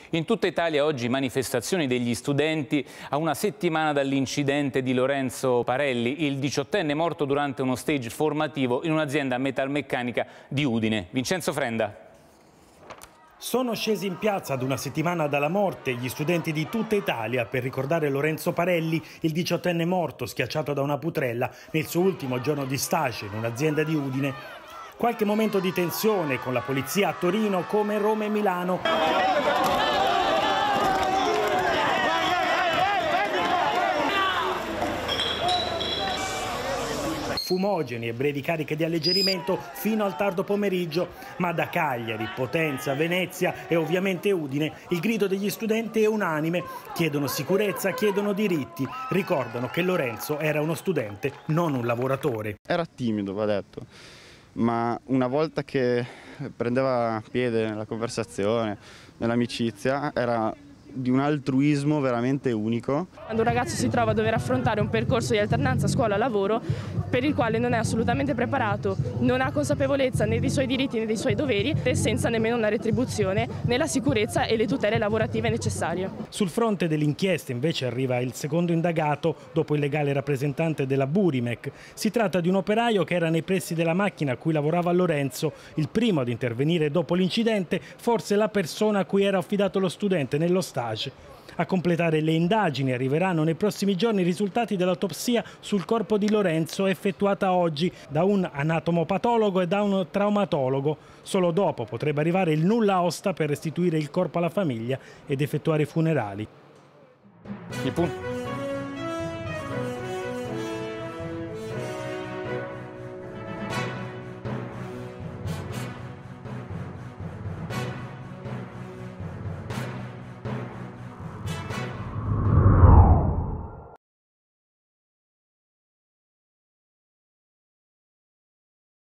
In tutta Italia oggi manifestazioni degli studenti a una settimana dall'incidente di Lorenzo Parelli, il 18enne morto durante uno stage formativo in un'azienda metalmeccanica di Udine. Vincenzo Frenda. Sono scesi in piazza ad una settimana dalla morte gli studenti di tutta Italia per ricordare Lorenzo Parelli, il 18enne morto schiacciato da una putrella nel suo ultimo giorno di stage in un'azienda di Udine. Qualche momento di tensione con la polizia a Torino come Roma e Milano. Fumogeni e brevi cariche di alleggerimento fino al tardo pomeriggio, ma da Cagliari, Potenza, Venezia e ovviamente Udine il grido degli studenti è unanime. Chiedono sicurezza, chiedono diritti, ricordano che Lorenzo era uno studente, non un lavoratore. Era timido, va detto, ma una volta che prendeva piede nella conversazione, nell'amicizia, era di un altruismo veramente unico. Quando un ragazzo si trova a dover affrontare un percorso di alternanza scuola-lavoro per il quale non è assolutamente preparato, non ha consapevolezza né dei suoi diritti né dei suoi doveri e senza nemmeno una retribuzione né la sicurezza e le tutele lavorative necessarie. Sul fronte dell'inchiesta invece arriva il secondo indagato dopo il legale rappresentante della Burimec. Si tratta di un operaio che era nei pressi della macchina a cui lavorava Lorenzo, il primo ad intervenire dopo l'incidente, forse la persona a cui era affidato lo studente nello stage. A completare le indagini arriveranno nei prossimi giorni i risultati dell'autopsia sul corpo di Lorenzo effettuata oggi da un anatomopatologo e da un traumatologo. Solo dopo potrebbe arrivare il nulla osta per restituire il corpo alla famiglia ed effettuare i funerali.